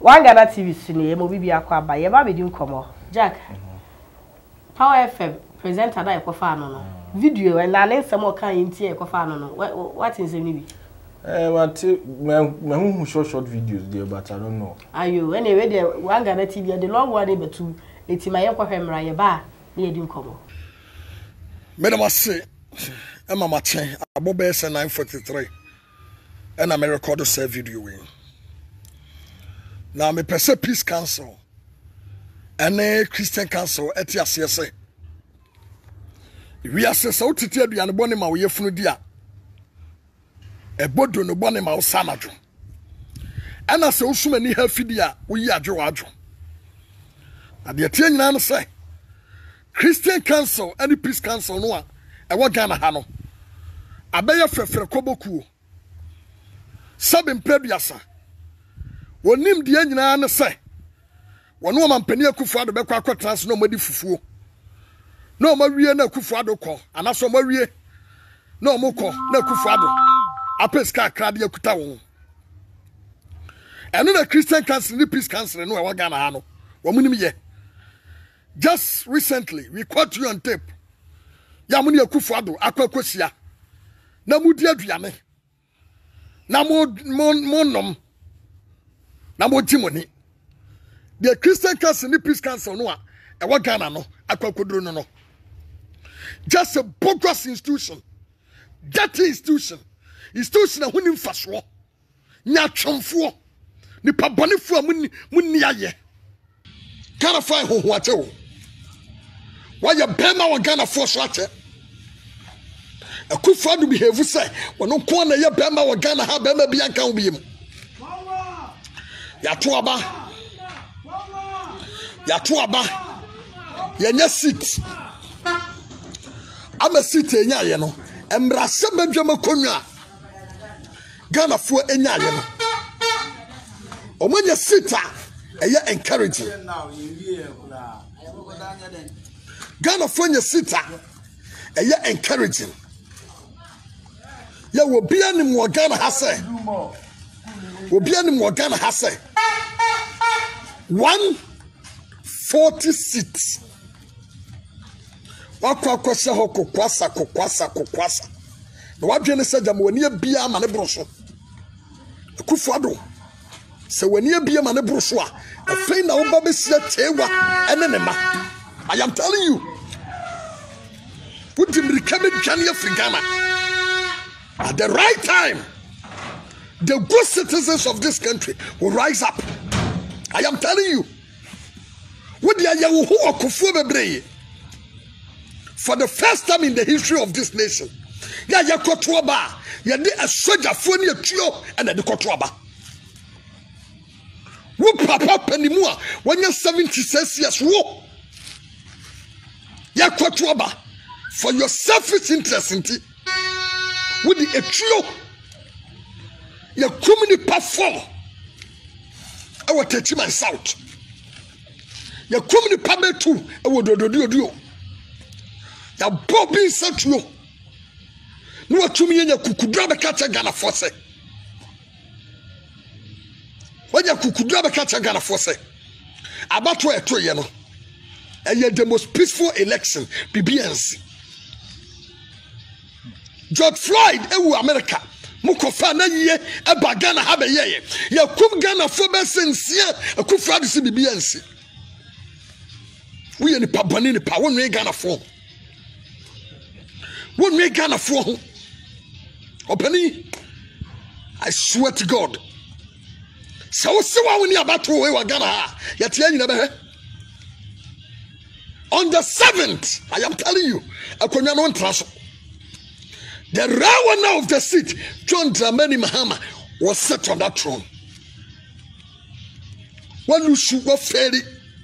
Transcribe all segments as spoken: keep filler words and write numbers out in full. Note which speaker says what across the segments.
Speaker 1: One Ghana T V sini mo bibi akwa ba ye ba be di nkomo. Jack. Power F M presenter da ekofa no no. Video and na nsem o kan yinti ekofa no no. What is nsem ni bi?
Speaker 2: Eh what me hu short short videos there but I don't know.
Speaker 1: Ayo anyway there One Ghana T V the long one be to eti ma ye kwahwe mra ye ba na ye di nkomo.
Speaker 3: Me na say Emma Martin abobe S nine forty-three. And I may record a video in. Now me pese Peace Council and a Christian Council at your C S A. We are so to tell you and bonny ma we funu dia. A bodo no bonny ma osamajo. And as so many have fidia we are jo ajo. And the ten nan say Christian Council and the Peace Council no a wa Ghana ha no. Abeya frefre koboku. Sabin Prebiasa. Wonim de nyina na se wono mampani Akufo-Addo be kwa akwatras no madi fufuo no mawie na Akufo-Addo ko anaso mawie no moko na Akufo-Addo apeska krade akuta wo eno na Christian Council ni Peace Council no e wa Ghana ha no wo munim ye just recently we caught you on tape ya muni Akufo-Addo akwakosia na mudi aduane na mo mo nom na mo timoni the Christian Council ni Peace Council no a e wa Ghana no akwakodro no no just a bogus institution that institution institution a hunim faso nya twomfo ni pabonefo a munni munni aye Ghana fine ho ho ache wo wa ya bema wa Ghana fo so ache Akufo-Addo behave say wono ko na ya bema wa Ghana ha bema bi anka wo biem ya to aba ya to aba yenya seat ama seat enya ye no emrase badwama konwa Ghana fo enya ye no omanya seat a eye encouraging Ghana fo nya seat a eye encouraging ya wo bia ni mo Ghana ha say wo bia ni mo Ghana ha say one forty seats. Wakwa kwase ho kokwasa kokwasa kokwasa. Na wadwene se jam wani bia ma ne broso. Akufo-Addo se wani bia ma ne broso a afei na wo ba besia tewa ene ne ma. I am telling you. Put him reclaiming Ghana at the right time. The good citizens of this country will rise up. I am telling you. For the first time in the history of this nation, ya ya kotuaba, ya de a soldier for near trio and the kotuaba. Wo papa penimua when you're seventy-six years, wo ya kotuaba for your selfish interest in it. With the a trio, ya kumini pa four. I will teach my south. Ya kumini pabe two. I will do do do do. Ya Bobby sent you. No to me ya kukudra be catch Ghana force. When ya kukudra be catch Ghana force. About where to you know. And yet the most peaceful election, B B N C. George Floyd, ewu America. Mukofa na ye eba Ghana ha be ye ya kum Ghana fo be sensia Akufo-Addo si B B N C we ni pabani ni pa wonu Ghana fo wonu Ghana fo ho opani I swear to God so se wa woni abato we wa Ghana ha ya tie nyina be he on the seventh I am telling you akonwa no ntraso. The raw of the seat, John Dramani Mahama, was set on that throne. When you shoot what fairly,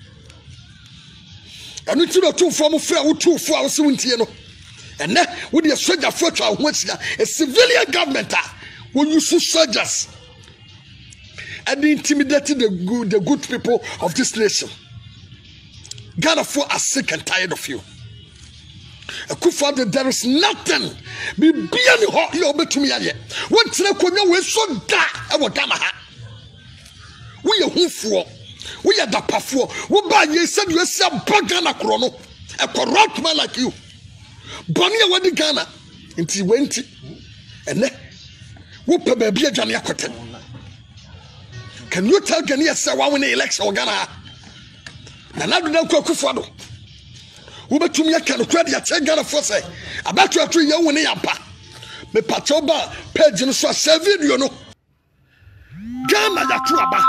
Speaker 3: and we took two from fair two for our seventeen. And then with the soldier fortune, a civilian government will use soldiers and intimidating the good, the good people of this nation. Ghana for are sick and tired of you. Akufo-Addo, there is nothing. Be be any hot you bet to me. What we so da e Ghana ha. We we ye hunfo we ye dapafo wo ba ye said you say Ghana kro no a corrupt man like you boni e wadi Ghana nti wenti ene wo pe ba bia dwane akote. Can you tell Ghanaians say wa win election Ghana na na do na Akufo Addo wo betumi aka no kwade ya che Ghana for say abatu atu ye win yampa me pacho ba page no so share video no Ghana ya tu aba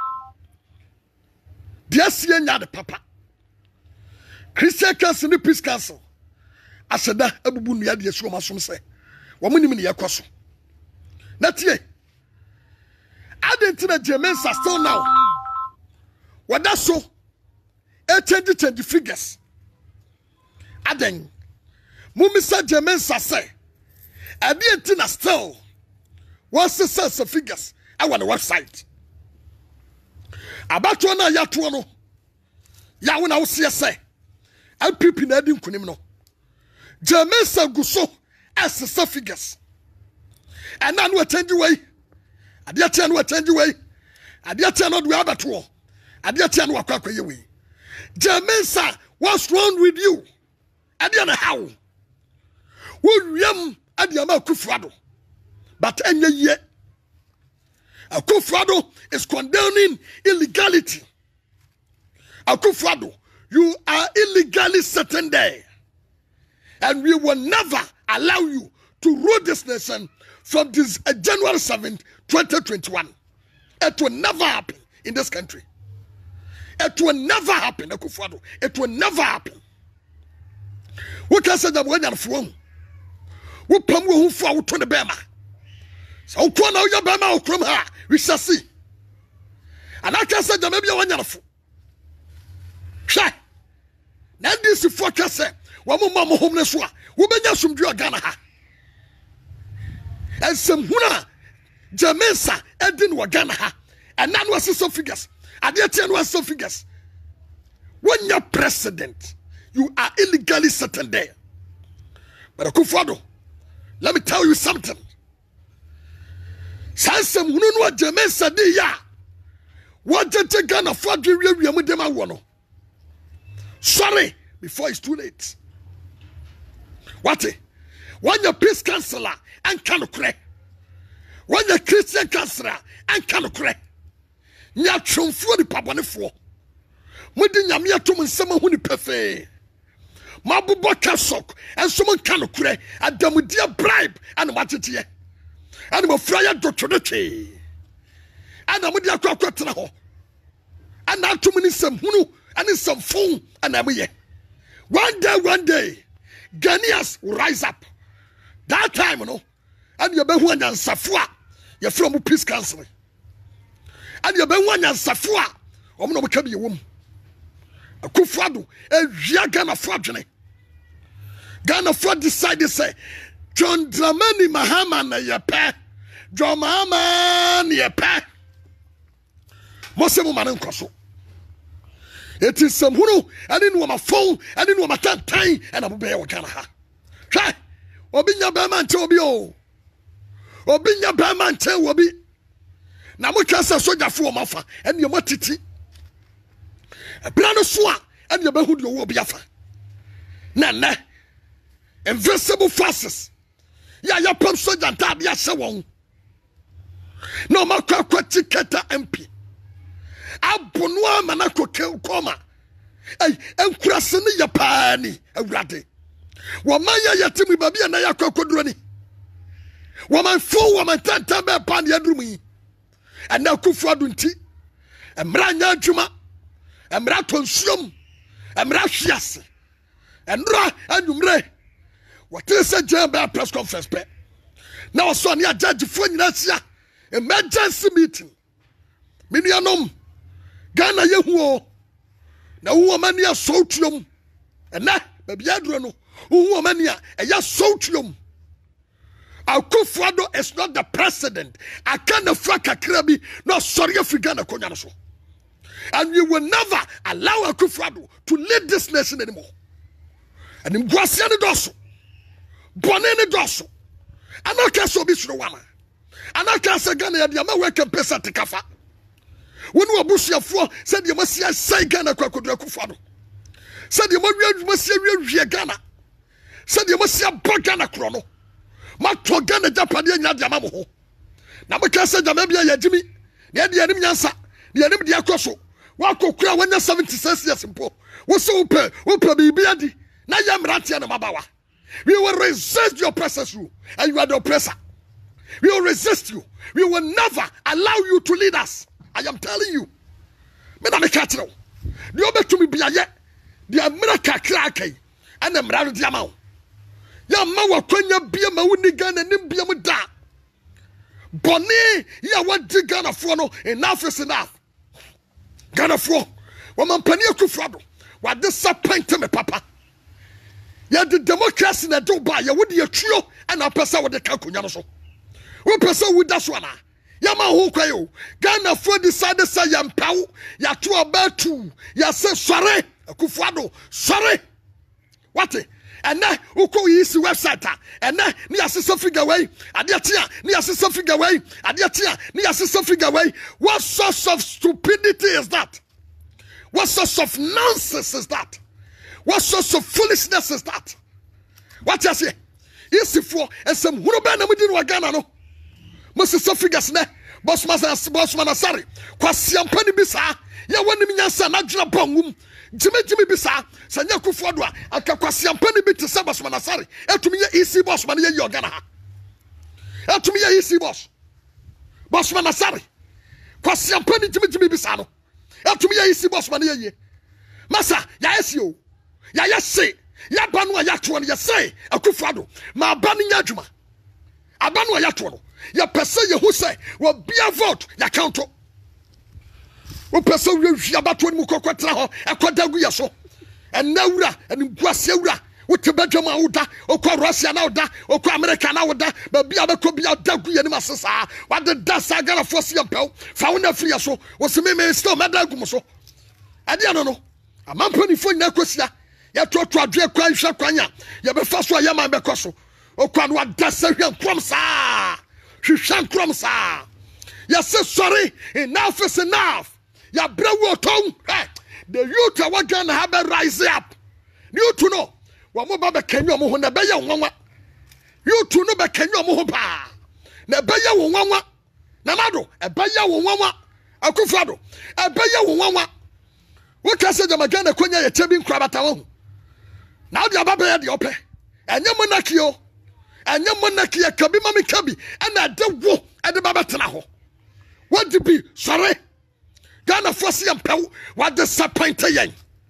Speaker 3: dia sie nya de papa Christian Council ni Peace Council aseda abubu nua de so masom say wo munim ne yakoso na tie adentina James are still now what that so e change change figures aden mumisa James say adentina still what's the sense of figures I want the website about one ya to no ya wona wo se say L P P na adin kunim no James guso as the figures and now we change way adia tia no change way adia tia no do abato adia tia no akwa akwa way James what's wrong with you adia na how wo wiem adia ma Akufo Addo but enye ye Akufo Addo is condoning illegality. Akufo Addo, you are illegally sitting there. And we will never allow you to rule this nation from this uh, January seventh, twenty twenty-one. It will never happen in this country. It will never happen, Akufo Addo. It will never happen. What can I say that when you're from? What come who for to the Bema? So, who now your Bema from her? We shall see. And I can say that maybe one year. Shy. Now this is for Cassa. One more homeless one. Who be just from Ghana. And some Huna Jamesa Edin Wagana. And none was some figures. And yet ten was some figures. When you're president, you are illegally sitting there. But Akufo Addo, let me tell you something. Sansem hunu no Jamesa di ya. Wajete Ghana for dwi wi mu dem awo no. Sorry before it's too late. What? When your peace councillor and kanokre. When your Christian councillor and kanokre. Nya twomfo di pabonefo. Mudi nyame atom nsema hu ni pefe. Mabubo kasok and someone kanokre adamudia bribe and matete. And mo fraya doctorate and amudi akwa kwatena ho and atumini sem hunu and some phone and amoye one day one day Ghanaians will rise up that time you know and you be hu anyansafo a ye from Peace Council and you be hu anyansafo a omo no ka bi wom Akufo Addo e Ghana fo adwene Ghana fo decide say John Dramani Mahama na yepe John Mahama na yepe Mose mo manen kwaso it is some hunu ani no ma phone ani no ma tantan and abobe e Ghana ha hwe obi nya ba ma nche obi o obi nya ba ma nche obi na mo twasa soja fo ma fa ani mo titi e plan so a ani ba hu de obi afa na na invisible forces ya ya pam soja nta bia hye won no makwa kwa tiketa M P abonu amana koke koma ei enkurase ne ya paani awurade wo maya yatimi babia na yakokoduro ni wo man fo wo man tanta be pan ya drum yi ana Akufo Addo nti emra nya adwuma emra tonsuom emra hwiase enra anumre what is a Jamba press conference? Now, son, ya judge for Nasia emergency meeting. Minianum Ghana Yehuo. Now, woman ya sotium and that baby Adrono, who mania a ya sotium. Akufo Addo is not the president. I can't frack a crabby, no sorry if we Ghana Konyaso. And we will never allow Akufo Addo to lead this nation anymore. And in Guasiani Dosso. Bonene doso. Anaka so bi suro wana. Anaka se Ghana ya dia ma work pesa te kafa. When we abusuafo said you must say Ghana kwakodra kufado. Said you must say Ghana. Said you must say Ghana chrono. Ma to Ghana Japade nya dia mamo. Na me ka say jamabia ya jimi. Ne dia nim nyansa. Ne nim dia koso. Wa kokura wanya seventy-six years mpo. Wo so upe, upe bibi adi. Na ya mrante na mabawa. We will resist your oppressors, you, and you are the oppressor. We will resist you. We will never allow you to lead us. I am telling you. Me na me catch now. The obe to me be aye. The America cracky and the mrado diamao. Ya mawa kwenya bia ma wuni Ghana nim bia mu da. Boni ya wadi Ghana for no enough is enough. Ghana for woman pani akufado. Wa disappoint me papa. Ya the democracy na do ba ya wodi ya trio and a person with the kakunya no so. We person with that one. Ya ma ho kwayo. Ghana for decided say ya mpaw ya to about two. Ya say sorry akufado sorry. What? And now uko yisi website and now ni asisa figure way adiatia ni asisa figure way adiatia ni asisa figure way. What source of stupidity is that? What source of nonsense is that? What sort of foolishness is that? What you say? Easy for and some who don't know what Ghana no. Must so figures ne. Boss man, boss man, sorry. Kwasiam pani bisa. Ya wani minyansa na jina bongum. Jimmy Jimmy bisa. Sanya kufwadwa. Aka kwasiam pani biti sa boss man sorry. Etumi ya easy boss man ye yo Ghana ha. Etumi ya easy boss. Boss man sorry. Kwasiam pani Jimmy Jimmy bisa no. Etumi ya easy boss man ye ye. Masa ya esio. Ya ya say, ya banu ya tuano ya say, akufado, ma banu ya juma. Abanu ya tuano. Ya pese ye who say, will be a vote, ya counto. O pese ya batu ni mukoko traho, akwadagu ya so. And naura, and guasiura, with the bedroom auda, or kwa Russia now da, or kwa America now da, but be able to be a dagu and massa. What the dasa gana for si ampel, found a free so, was the me still madagumoso. I don't know. A man penny for Nakosia. Ya to to adwe kwa hwa kwanya ya be faso ya man be koso okwa no adasa hwan krom sa hwehwan krom sa ya say sorry enough is enough ya brewo ton hey, the youth are going to have a rise up you to know wa mo ba be kanyo mo ho na be ya wonwa you to know be kanyo mo ho pa na be ya wonwa na mado e be ya wonwa akufado e be ya wonwa wo ka se jama Ghana kwanya ya chebi nkra bata wo. Now the ababa de ope. Enye monarchy o. Enye monarchy ya kabi mami kabi. Ana de wo e de baba tena ho. What to be? Sorry. Ghana force yam pew what disappoint yen.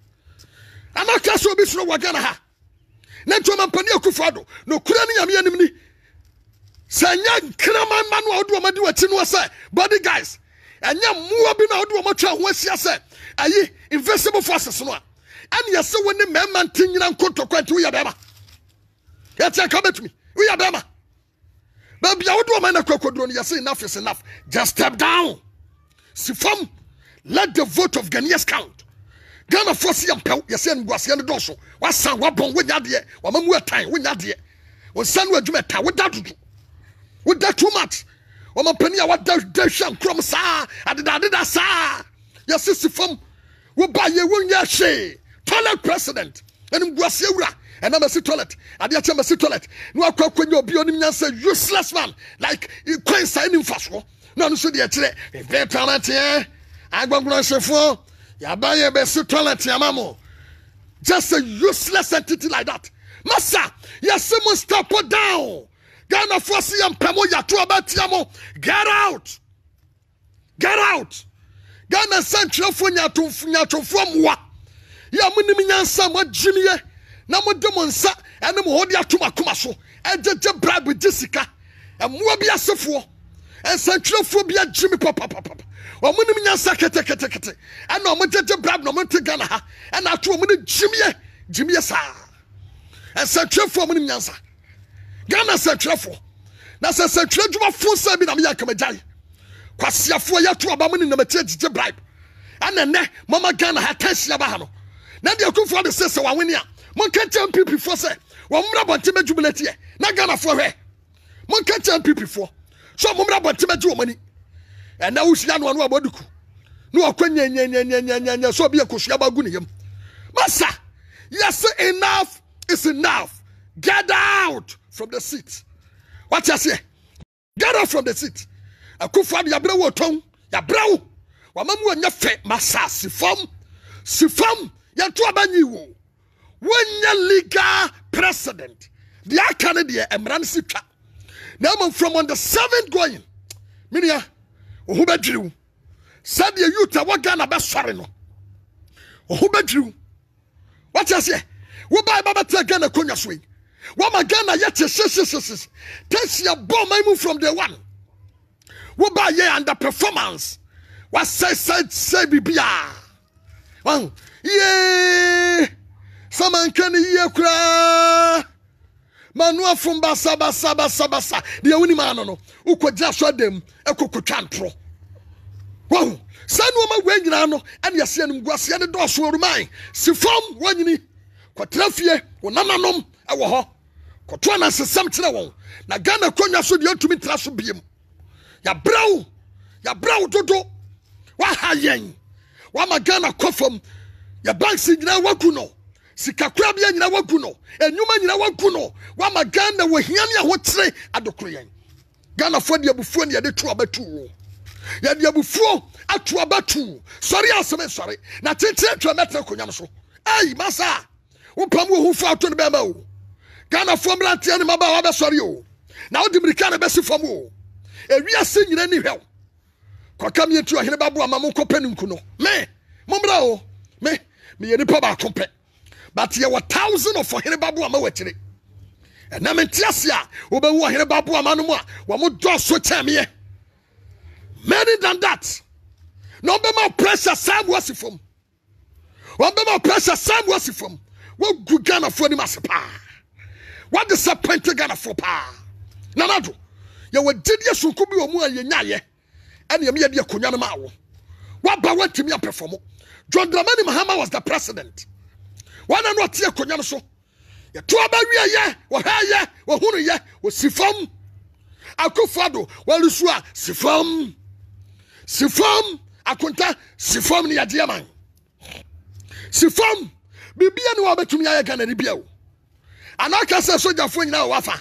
Speaker 3: Ana ka so bi suro wa Ghana ha. Na nto man pani akufado. No kura ni yam yanim ni. Sanya krama manu odu amadi wati no say body guys. Enye muwa bi na odu amatwa ho asia say ayi invisible forces no. And you say when the man thing in Koto Quantu Yabama. Yet I come at me. We are Bama. Baby, I would do a man of crocodile. You say enough is enough. Just step down. Sifam, let the vote of Ghanaians count. Ghana force young pelt, you send Guasian Dosso. What's some weapon with that year? One more time, with that year. When San Wajumeta, what that do? With that too much? One more penny, what does Deshan Crum sa? I did that, sa. Yes, Sifam will buy you one year shade. Toilet president and Guasiura and I'm a toilet. I did a toilet. No, I can't when you're beyond say useless man like you can't sign him fast. No, no, so the actually if they're talent here, I'm going to say for ya buy a best toilet, Yamamo. Just a useless entity like that. Massa, yes, someone stop her down. Ghana Fossy and Pamo Yatu about Yamo. Get out. Get out. Ghana Central Funya to from what? Ya muni minyansa mo jimiye na mo demonsa ene mo hodi atuma kuma so ejeje bribe Jessica emwa bia sefo ensantwefo bia jimi papa papa wa muni minyansa kete kete kete ene mo jeje bribe no mo tegana ha ene ato mo ne jimiye jimiye sa ensantwefo muni minyansa Ghana santwefo na se santwe djuma fo sa bi na me yakamajai kwasiafo ya to aba muni na mate jeje bribe ene ne mama Ghana ha kansia ba ha no. Now the Akufo the sister wa wini a mon ka tell people for say wo mra bonte majubilati e na Ghana for hwe mon ka tell people for so mo mra bonte maju wo mani and now usia no anu abaduku no akwanya nya nya nya nya nya nya so bia kosia ba gu ne yam masa yes enough is enough. Get out from the seat. What you say? Get out from the seat. Akufo ya brewo ton ya brewo wa mamu anya fe masa sifam sifam ya to abanyi wo wonya legal president the akane de emran sitwa na am from on the seventh going minia ohu badwiriw said the youth wa Ghana be sore no ohu badwiriw what you say wo ba baba ta Ghana konya so yi wo ma Ghana yete shishishisis tensia bomb move from the one wo ba ye under performance what say say say bibia wan ye saman kan ye kura manu afum basa basa basa basa de woni ma no no ukogya so dem ekokotwa ntro wow sanu ma gwa nyina no ene yase anim guase ne do so ruman sifom wanyini kwatrafie wonananom ewo ho koto na sesam kire won na Ghana konya so de atumi tra so biem ya braw ya braw dodo wa hayen wa magana kofam ya banks nyina waguno sikakura bia nyina waguno enwuma nyina waguno wa magana wo hiane a ho kire adokroyen Ghana fo de abufuo ne de to abatu ya de abufuo atu abatu sori aseme sori na tete to metre konya so ai masa wo pam wo hu fa to ne be ma o Ghana fo mrantia ne maba wa be sori o na wo dimirika ne be si fam o ewiase nyina ni hwew kwaka mi etu ahene babu ama mo kopenu nku no me mombra o me me ye nipa ba kompe but ye wa thousand of ahene babu ama wachire na me ntiasia wo be wo ahene babu ama no mo a wo mo do so chamie many than that no be more pressure sam was from wo be more pressure sam was from wo gu Ghana fo ni masepa what disappoint Ghana fo pa na nado ye wo didie sunku bi o mu aye nyaye ene yem ye de akonya no ma wo waba watimi aperform John Dramani Mahama was the president wana no tie akonya no so ye to aba wie ye wo ha ye wo hunu ye wo sifam akufado walusu a sifam sifam akonta sifam ni yade man sifam bibia ni wa betumi aye Ghana ni bia o anaka se soja fo nyina wafa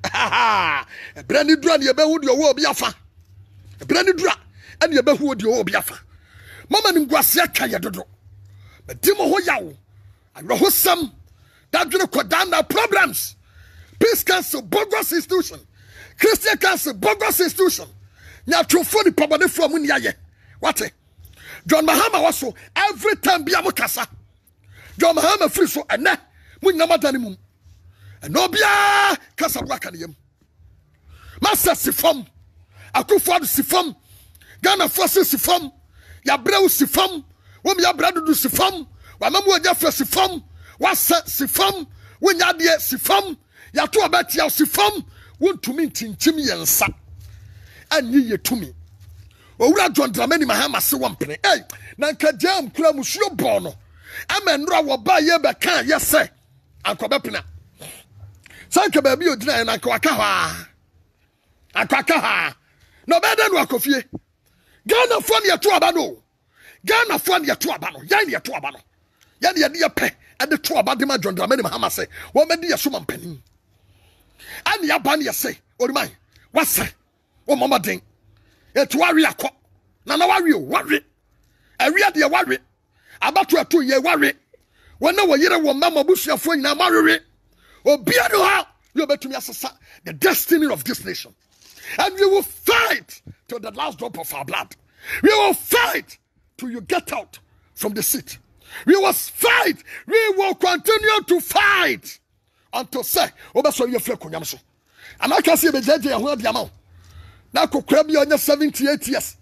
Speaker 3: brani dura ni ebe hu de owo obi afa brani dura ene ebe hu de owo obi afa mama ni ngwase aka ye dodo bedimo ho yawo awo sam that dwene kodana problems peace council bogus institution Christian council bogus institution nya trofo ni pabode from ni aye what John Mahama was so every time bia mo kasa John Mahama free so ene munyina madani mum eno bia kasa waka ne yam masa sifam akufo adu sifam Ghana force sifam ya brew sifam wom ya bradu du sifam wa mamu oja fa sifam wa sifam wonya de sifam ya to abatia sifam wontumi ntintim yensa anyi yetumi owura John Dramani Mahama se wompene eh na nka jam kura musuo bɔ no amenra wo ba ye be kan ye se ankobe pena sanka ba bi odina na nka waka ha akaka ha no be de no akofie Ghana fo ne to aba no Ghana fo ne to aba no yan ne to aba no yan ne ye pe e de to aba de ma John Dramani Mahama se wo me de ye so mampani ani aba ne ye se oriman wase wo mama den etu wari akọ na na wari o wari awia de wari abato ato ye wari wona wo yire wo mama busuafo nyina marere obia no ha you betumi asesa the destiny of this nation and we will fight till the last drop of our blood. We will fight till you get out from the seat. We will fight. We will continue to fight until say obeso ye fle konyam so and I can see be jeje ho diamao na kokra bi onye seventy-eight years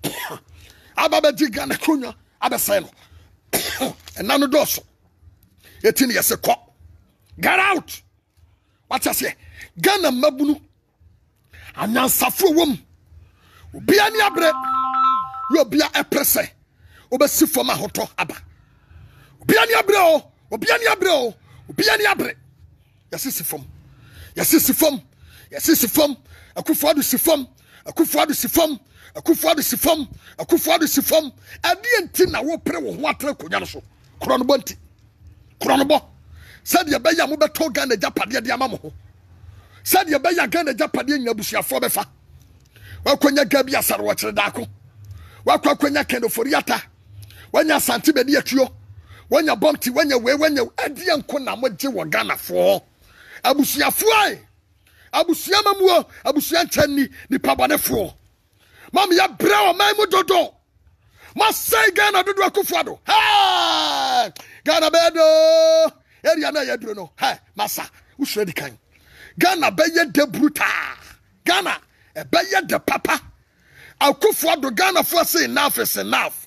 Speaker 3: ababa diga konya abesai no and nanu doso eighteen years ko get out what I say Ghana mabunu anyansafo wom obia ni abre yo obia eprese obesi fom ahoto aba obia ni abre o obia ni abre o obia ni abre yasisi fom yasisi fom yasisi fom akufo adu sifom Akufo-Addo si fam Akufo-Addo si fam Akufo-Addo si fam ade enti na wo pre wo ho atra konya no so kro no bonti kro no bo said ye beya mo beto Ghana japade de ama mo ho said ye beya Ghana japade nya busuafo befa wakonya gabi asare wo kire daako wakwakonya kendoforiata wanya santi be de atuo wanya bomti wanya we wanya ade enko na mo je wo Ghana fo abusuafo ai abusia mamuo abusia nchani ni pabonefo mam ya bra o mai mu dodo ma sai Ghana dodo Akufo-Addo ha Ghana bedo area na ya duro no ha masa usure di kan Ghana be ye de bruta Ghana e be ye de papa Akufo-Addo Ghana for say enough is enough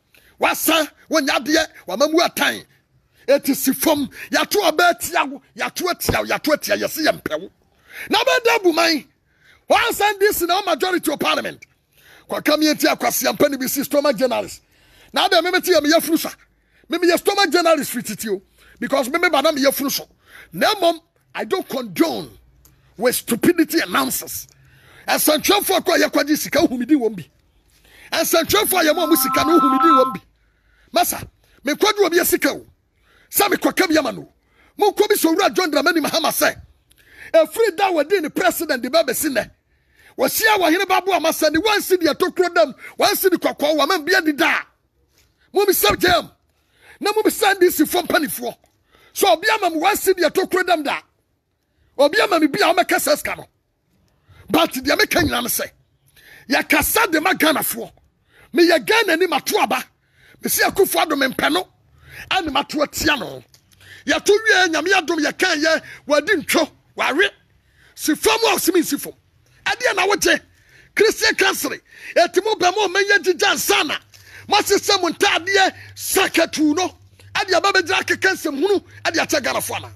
Speaker 3: wasa wonya de wa mamu atan etisi fom ya to abetia ya to atia ya to atia yesi yempewo na be da buman one send this in our majority of parliament kwa kamienti akwasi ampani bi si stomach journalist na be me meti ya me yafrusa me me stomach journalist fititio because me me bana me yafruso na mom I don't condone with stupidity and nonsense and central for kwa yakwaji sika humidi wombi and central for ya mom sika no humidi wombi masa me kwadu obi sika o sa me kwakam yamano mo ko bi so wura John Dramani Mahama say a free that within the president the baby sinne was here wa hine babu amasa ni one city atokro dem one city kwakwa wa man bia di da mo bi sab jam na mo bi send this from panifo so obi amam one city atokro dem da obi amam bia o meka seska no but the American nyina say ya kasa de magana fo me ya Ghana ni mato aba me se Akufo-Addo me mpeno ani mato atia no ya to wie nyame adom ya kan ye wadi ntwo ware si fam o simi si fam ade na wote Christian council etimo be mo menye gigan sana masesem ntade sakatu no ade ababa gira kekensem hunu ade acha gara fana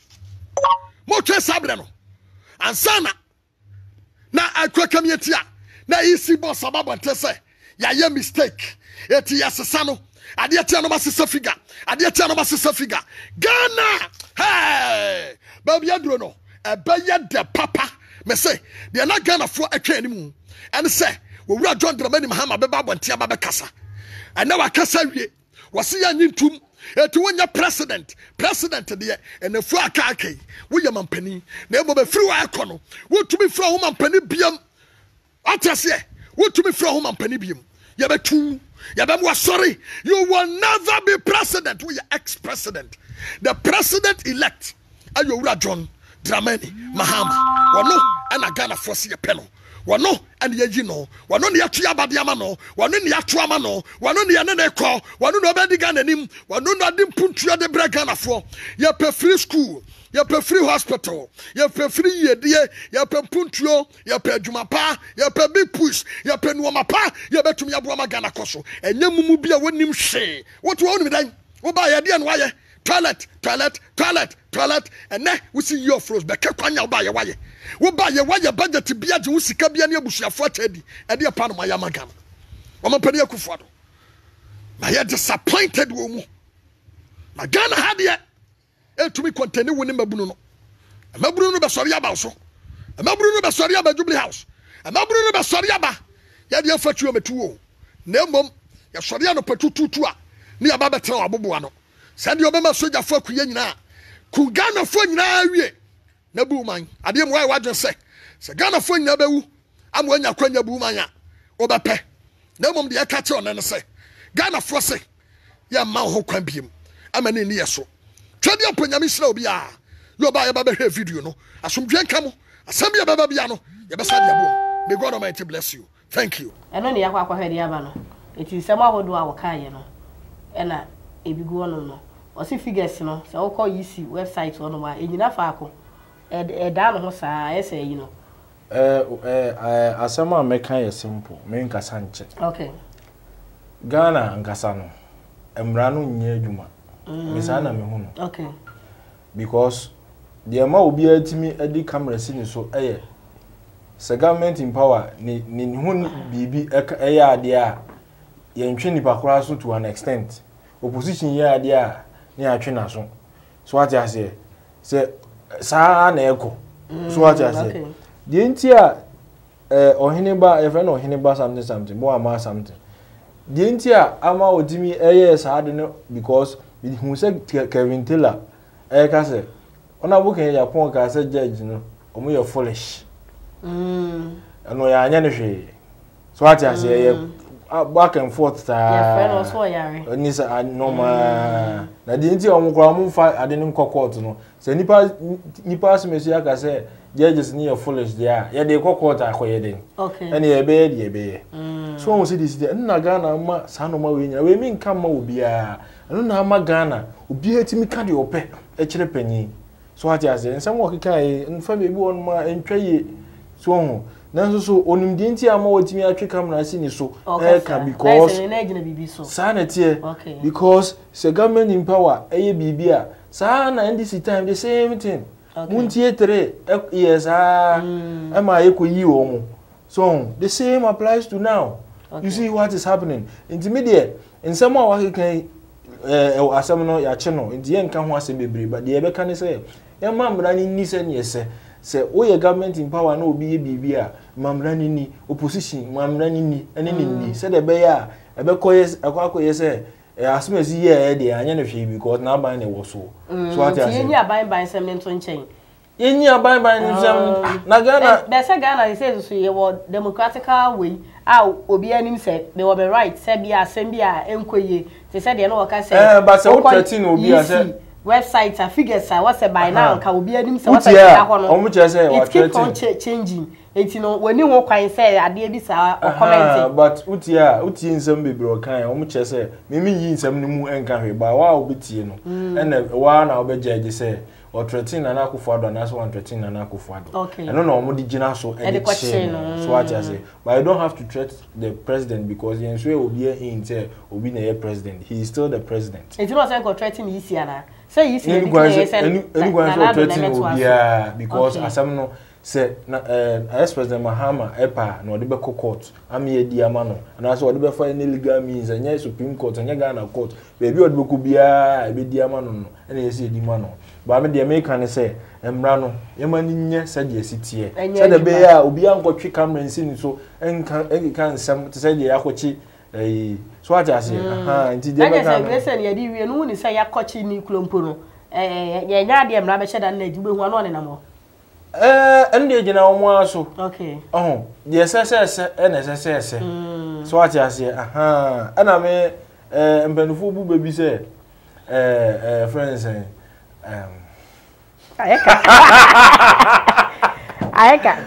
Speaker 3: mo twe sabre no ansana na akwa community a na isi boss ababa ntese ya ye mistake eti yasesa no ade atia no masesa figa ade atia no masesa figa Ghana hey baby adro no ebeye de papa me say de na Ghana fo atwa animu and say we wura John Dramani Mahama beba bontia ba be kasa and na wakasa wie wose ya nyintum eti wonya president president de and fu aka akai wo ye mampani na ebo be free wa akono wo tumi free wo mampani biam atase wo tumi free wo mampani biam ye betu ye be mo sorry you will never be president we ex-president the president elect ayo wura John Dramani Mahama wono ana Ghana force ye peno wono ana ye no wono ne yatu abade ama no wono ne yatu ama no wono ne yane ne ko wono no obedi Ghana nim wono no ade mpuntua de bre Ghana fo ye pe free school ye pe free hospital ye pe free yedie ye pe mpuntuo ye pe adwuma pa ye pe big push ye pe nuoma pa ye betumi aboa ma Ghana koso enye mumu bia wonim hwe woto wonim dan wo ba ye de no waye toilet toilet toilet toilet and ne we see your froze be kwanya wo ba ye waye wo ba ye waye budget bia je wo sika bia ne abusuafo atadi e de pa no ma ya magana wo ma pani Akufo-Addo na ye disappointed wo mu na Ghana had ye e to me contain wo ne mabunu no mabunu no be sori aba so mabunu no be sori aba Jubilee House mabunu no be sori aba ye de fatuo metuo na mom ye sori ano patututu a ne aba betra aboboa no send your member soldier for Kuyana. Kugana for Nawie. Nabu man. I didn't why what you say. So Ghana for Nabu. I'm when you quenya boomanya. Obape. No mum the catch on and say. Ghana for say. Ya man who can be him. I'm an India so. Tell you upon your mission bia. You buy a baby video no. As some drink come. Assembly of Babiano. You best have may God Almighty bless you. Thank you.
Speaker 1: And only Aqua head Yavano. It is some who do our Kayano. And I ebigu no no o si figures no se wo call yisi website no ma enyina fa ako e da no ho saa ese yi no
Speaker 2: eh eh asema meka ye simple me nkasa nche
Speaker 1: okay
Speaker 2: Ghana nkasa no emra no nye adwuma me saa na me hu no
Speaker 1: okay
Speaker 2: because the ma obi atimi edi camera si ni so eye se government in power ni ni hu bibi eye ade a ye ntwe ni pakora so to an extent opposition ye ade a ne atwe na so so what you say say sa na eko so what you say the ntia eh Ohineba your friend Ohineba something something bo ama something the ntia ama odimi eye saade no because hu say Kevin Taylor eh ka say ona bo kan ya pon ka say judge no omo ye foolish mm ano ya anya ne hwe so ati ase ye back and forth ta
Speaker 1: your friend also yare
Speaker 2: ni say normal na the ntia omo kra omo fa ade ne court no say nipa nipa asmesu ya ka say judges ni ye foolish there ya de court akoye den
Speaker 1: okay
Speaker 2: ene ye be ye be so won say this na Ghana ma sanoma we nya we mi nka ma obi a eno na ma Ghana obi hetimi ka de ope e kire panyi so ati ase nsem wo keka e nfa bebi won ma entwaye so ho nanso so onim de nti ama wotimi atwe camera si ni so e ka because
Speaker 1: na ejina bibi so
Speaker 2: sa na tie because the government in power eye bibi a sa na N D C time the same thing muntie tere yes ah e ma ye ko yi wo mo so the same applies to now. Okay. You see what is happening. Intermediate in some way can eh asem no ya che no nti ye nka ho asem bebre but ye be kan say e mamra ni ni se ne se se o ye government in power na obi ye bibia mamra ni ni opposition mamra ni ni ene ni ni se de be ya e be koye akwakoye se asem ezi ye e de anya na hwe because na ban na wo so
Speaker 1: so what you say ye aban ban sem nto nchen
Speaker 2: yenyi aban ban ni sem na Ghana
Speaker 1: be se Ghana say so ye wo democratical way ah obi anim say be wo be right say bia asem bia enkoye te say de no waka say
Speaker 2: eh ba say wo thirteen obi a say
Speaker 1: website and figures are what's by now ka obi anim say what's that one
Speaker 2: omo che say
Speaker 1: it keep on changing it you know when you won kwan say ade bi sa or commenting
Speaker 2: but utia uti nsem bebre o kan omo che say me me yi nsem ni mu enka hwe ba wa obetie no ena wa na obejeje say or thirteen na Akufo-Addo na so one thirteen na Akufo-Addo
Speaker 1: okay
Speaker 2: I don't know omo di gina so e so what I say but I don't have to threat the president because yen so obi in say obi na president he is still the president
Speaker 1: it no say go threaten easy ana say easy
Speaker 2: any any any threaten obi because asam no say na eh president Mahama epa na odi be court am ye di ama no na so odi be fa illegal means anya Supreme Court anya Ghana court baby odi be ku bia e be di ama no no na yesi di ma no ba me de me kan say emra no yema ni nye se de sitie se de be ya obi ankotwe camera nsi ni so enka enka nsem te se de yakochi eh so aja se aha nti de be kan
Speaker 1: na se ye di wie no ni se yakochi ni klompo no eh ye nya de emra be cheda na ejube hu ano ne na mo
Speaker 2: eh ende gina omo aso
Speaker 1: okay
Speaker 2: oh de se se se ene se se se so aja se aha ana me eh mpanufo bu bebi se eh eh friends eh um
Speaker 1: Ayeka. Ayeka.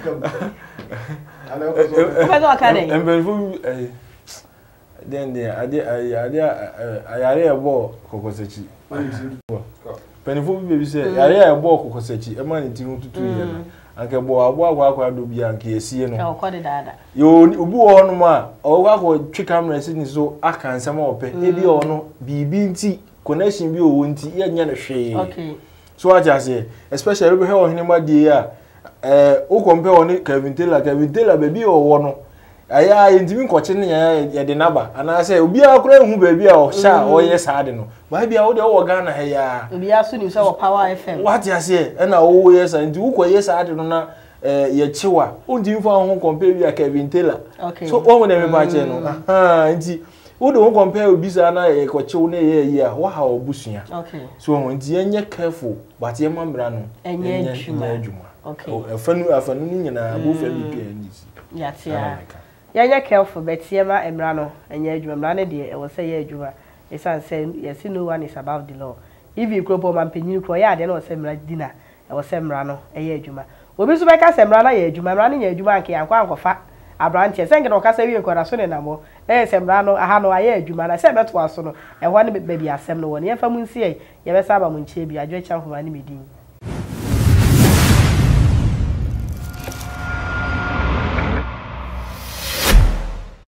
Speaker 1: Como é que é?
Speaker 2: Embenfu eh den den ade ade ayare ebo kokosechi. Penifo bi be say yare ebo kokosechi e ma ni ti hututu ye na. Anke bo abo agwa akwa do bi anke esie no.
Speaker 1: E okode dada.
Speaker 2: Yo obi wo no ma o kwa ko twi camera si ni so aka nsema ope e bi o no bibi nti connection bi o wo nti ye nya na hwe.
Speaker 1: Okay.
Speaker 2: So what I say, especially we have Ohineba dia eh o compare on Kevin Taylor Kevin Taylor baby o wo no aya intimi nkoche ne ya de naba ana say obi akora hu baby a o sha o yes ade no ba bia wo de wo Ghana ha ya
Speaker 1: obi aso ni so Power F M
Speaker 2: what I say e na wo yes ante wo ko yes ade no na eh ye chiwa o ntimi fa ho compare bia Kevin Taylor so wo na me ba che no aha nti wo de wo compare obi sa na e ko chew na ye ye a wo ha obusua
Speaker 1: okay
Speaker 2: so wo nti enye careful but ye mamra no
Speaker 1: enye adwuma
Speaker 2: okay afanu afanu ni nyina bo fa bi pia ni si
Speaker 1: ya tia ya ye careful but ye ma emra no enye adwuma mra ne de e wo say ye adwuma e san say yes no one is above the law if you crop man penyin kro ya de na wo say mra dina e wo say mra no eye adwuma obi so be ka say mra na ye adwuma mra ne ye adwuma anke yankwa ankofa abrantie senke no kasa wie nkora so ne namo eh semra no aha no aye adwuma na se beto aso no e ho ne be bia asem no won ye fa mu nsie ye be saba mu nchie bi adwo cha ho ma ne medin